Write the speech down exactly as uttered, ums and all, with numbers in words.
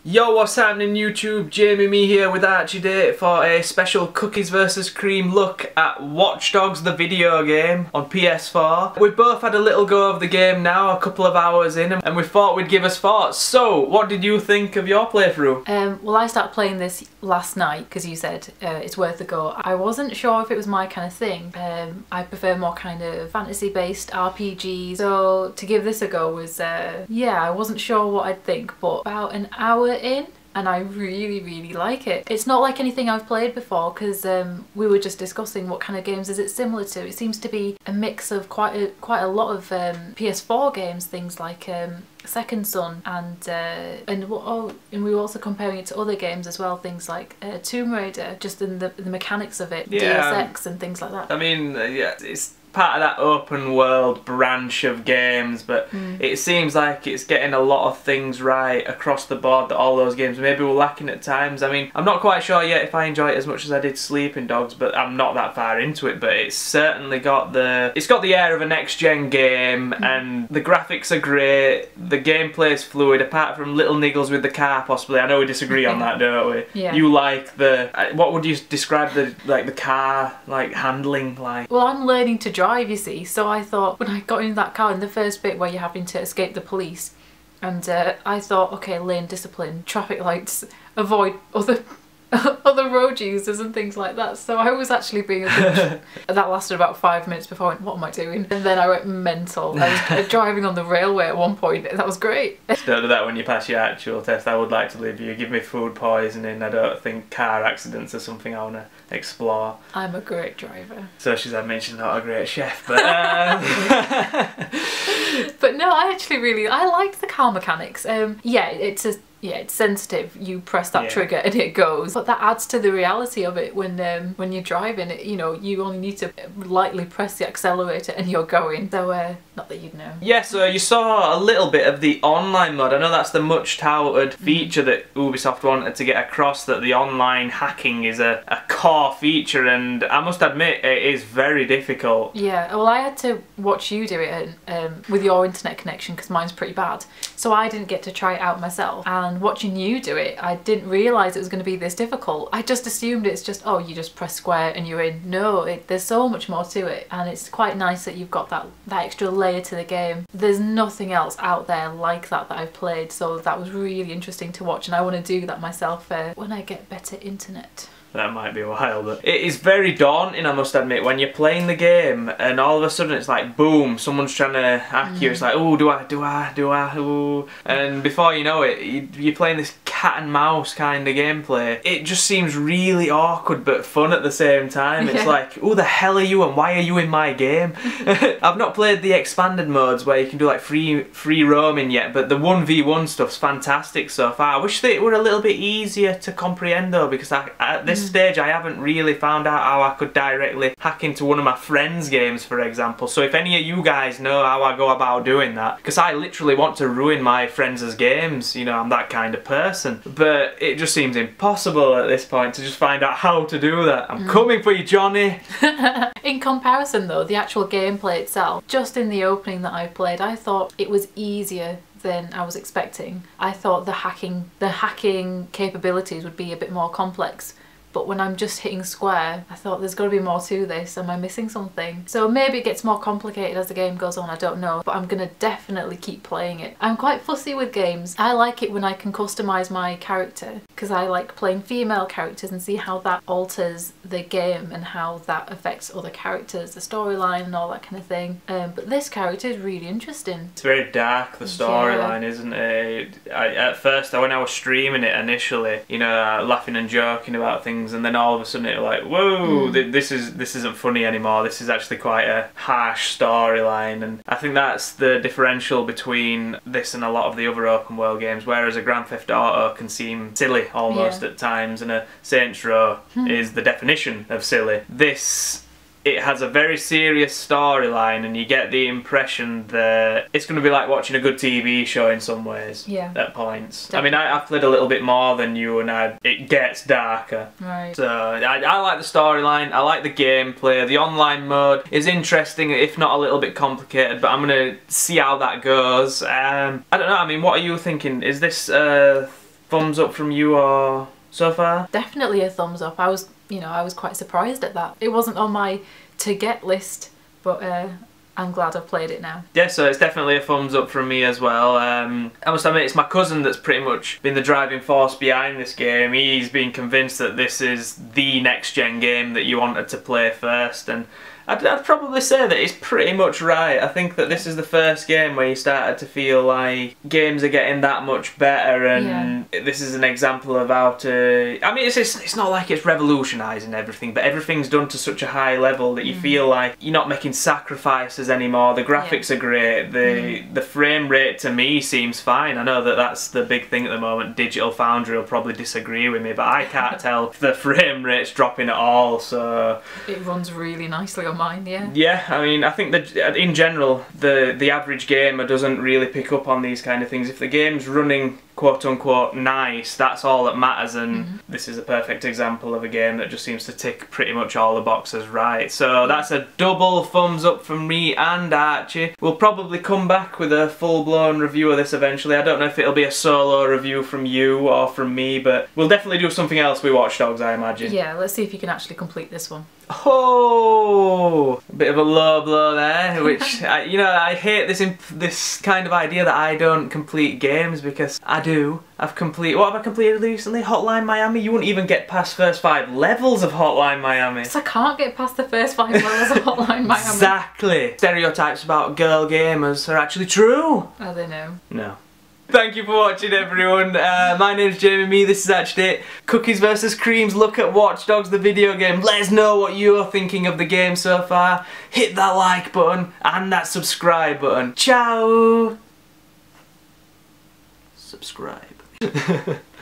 Yo, what's happening YouTube? Jamie me here with Archie Day for a special cookies versus cream look at Watch Dogs the video game on P S four. We've both had a little go of the game now, a couple of hours in, and we thought we'd give us thoughts. So, what did you think of your playthrough? Um, well, I started playing this last night because you said uh, it's worth a go. I wasn't sure if it was my kind of thing. Um, I prefer more kind of fantasy-based R P Gs. So to give this a go was, uh, yeah, I wasn't sure what I'd think, but about an hour in and I really really like it. It's not like anything I've played before because um, we were just discussing what kind of games is it similar to. It seems to be a mix of quite a, quite a lot of um, P S four games, things like um, Second Son and uh, and oh, and we were also comparing it to other games as well, things like uh, Tomb Raider, just in the, the mechanics of it, yeah, Deus Ex and things like that. I mean, uh, yeah, it's part of that open world branch of games, but mm. it seems like it's getting a lot of things right across the board that all those games maybe were lacking at times. I mean, I'm not quite sure yet if I enjoy it as much as I did Sleeping Dogs, but I'm not that far into it, but it's certainly got the it's got the air of a next-gen game, mm. and the graphics are great, the gameplay is fluid, apart from little niggles with the car possibly. I know we disagree on that, don't we? Yeah. You like the, what would you describe the, like the car, like handling like? Well, I'm learning to drive. Drive, you see, so I thought when I got in that car in the first bit where you're having to escape the police, and uh, I thought, okay, lane discipline, traffic lights, avoid other other road users and things like that. So I was actually being a bit that lasted about five minutes before I went, what am I doing? And then I went mental. I was driving on the railway at one point, and that was great. Don't do that when you pass your actual test. I would like to leave you. Give me food poisoning. I don't think car accidents are something I want to explore. I'm a great driver. So she's had mentioned not a great chef, but um... but no, I actually really I liked the car mechanics. Um, yeah, it's a Yeah, it's sensitive. You press that yeah. trigger and it goes. But that adds to the reality of it when um, when you're driving. It, you know, you only need to lightly press the accelerator and you're going. So, uh, not that you'd know. Yeah, so you saw a little bit of the online mode. I know that's the much touted feature mm. that Ubisoft wanted to get across, that the online hacking is a, a core feature, and I must admit it is very difficult. Yeah, well I had to watch you do it um, with your internet connection because mine's pretty bad. So I didn't get to try it out myself. And watching you do it, I didn't realise it was going to be this difficult. I just assumed it's just, oh, you just press square and you're in. No, it, there's so much more to it, and it's quite nice that you've got that, that extra layer to the game. There's nothing else out there like that that I've played, so that was really interesting to watch, and I want to do that myself uh, when I get better internet. That might be a while, but it is very daunting, I must admit, when you're playing the game and all of a sudden it's like boom, someone's trying to hack you. Mm. It's like, oh, do I, do I, do I, ooh. And before you know it, you, you're playing this cat and mouse kind of gameplay. It just seems really awkward but fun at the same time. It's yeah. like, who the hell are you and why are you in my game? I've not played the expanded modes where you can do like free free roaming yet, but the one v one stuff's fantastic so far. I wish that it were a little bit easier to comprehend though, because I, at this mm. stage I haven't really found out how I could directly hack into one of my friends' games, for example. So if any of you guys know how I go about doing that, because I literally want to ruin my friends' games, you know, I'm that kind of person. But it just seems impossible at this point to just find out how to do that. I'm mm. coming for you, Johnny! In comparison though, the actual gameplay itself, just in the opening that I played, I thought it was easier than I was expecting. I thought the hacking, the hacking capabilities would be a bit more complex. But when I'm just hitting square, I thought there's got to be more to this. Am I missing something? So maybe it gets more complicated as the game goes on, I don't know. But I'm going to definitely keep playing it. I'm quite fussy with games. I like it when I can customise my character, because I like playing female characters and see how that alters the game and how that affects other characters, the storyline and all that kind of thing. Um, but this character is really interesting. It's very dark, the storyline, yeah. isn't it? I, at first, when I was streaming it initially, you know, laughing and joking about things, and then all of a sudden it was like, whoa, mm. this is this isn't funny anymore. This is actually quite a harsh storyline, and I think that's the differential between this and a lot of the other open world games. Whereas a Grand Theft Auto can seem silly almost yeah. at times, and a Saints Row hmm. is the definition of silly. This, it has a very serious storyline, and you get the impression that it's going to be like watching a good T V show in some ways. Yeah. At points. Definitely. I mean, I, I've played a little bit more than you, and I, it gets darker. Right. So I, I like the storyline. I like the gameplay. The online mode is interesting, if not a little bit complicated. But I'm going to see how that goes. Um, I don't know. I mean, what are you thinking? Is this? Uh, thumbs up from you or so far? Definitely a thumbs up. I was, you know, I was quite surprised at that. It wasn't on my to get list, but uh, I'm glad I've played it now. Yeah, so it's definitely a thumbs up from me as well. Um, I must admit, it's my cousin that's pretty much been the driving force behind this game. He's been convinced that this is the next gen game that you wanted to play first, and I'd, I'd probably say that he's pretty much right. I think that this is the first game where you started to feel like games are getting that much better, and yeah. this is an example of how to... I mean, it's, it's, it's not like it's revolutionising everything, but everything's done to such a high level that you mm. feel like you're not making sacrifices anymore. The graphics yeah. are great. The, mm. the frame rate to me seems fine. I know that that's the big thing at the moment. Digital Foundry will probably disagree with me, but I can't tell if the frame rate's dropping at all, so... It runs really nicely on mine, yeah. Yeah, I mean, I think that in general, the the average gamer doesn't really pick up on these kind of things. If the game's running quote unquote nice, that's all that matters, and mm-hmm. this is a perfect example of a game that just seems to tick pretty much all the boxes right. So that's a double thumbs up from me and Archie. We'll probably come back with a full-blown review of this eventually. I don't know if it'll be a solo review from you or from me, but we'll definitely do something else with Watch Dogs, I imagine. Yeah, let's see if you can actually complete this one. Oh, a bit of a low blow there, which, I, you know, I hate this imp this kind of idea that I don't complete games, because I do. I've completed, what have I completed recently? Hotline Miami? You wouldn't even get past first five levels of Hotline Miami. So I can't get past the first five levels of Hotline Miami. Exactly. Stereotypes about girl gamers are actually true. Oh, they know. No. Thank you for watching, everyone. Uh, my name's Jamie Me, this is Archie. Cookies versus Creams, look at Watch Dogs the video game. Let us know what you're thinking of the game so far. Hit that like button and that subscribe button. Ciao! Subscribe.